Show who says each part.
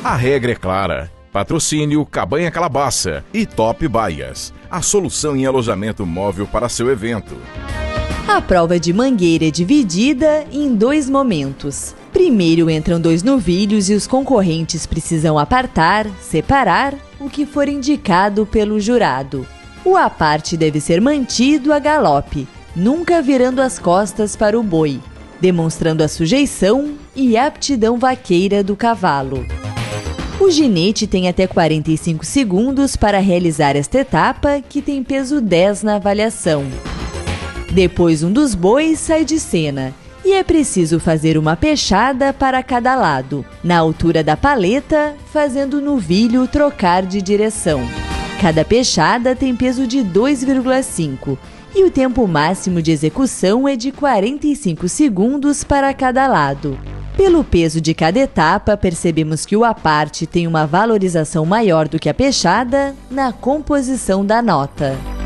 Speaker 1: A regra é clara. Patrocínio Cabanha Calabaça e Top Baias, a solução em alojamento móvel para seu evento.
Speaker 2: A prova de mangueira é dividida em 2 momentos. Primeiro entram 2 novilhos e os concorrentes precisam apartar, separar o que for indicado pelo jurado. O aparte deve ser mantido a galope, nunca virando as costas para o boi, demonstrando a sujeição e aptidão vaqueira do cavalo. O ginete tem até 45 segundos para realizar esta etapa, que tem peso 10 na avaliação. Depois um dos bois sai de cena e é preciso fazer uma pechada para cada lado, na altura da paleta, fazendo o novilho trocar de direção. Cada pechada tem peso de 2,5 e o tempo máximo de execução é de 45 segundos para cada lado. Pelo peso de cada etapa, percebemos que o aparte tem uma valorização maior do que a pechada na composição da nota.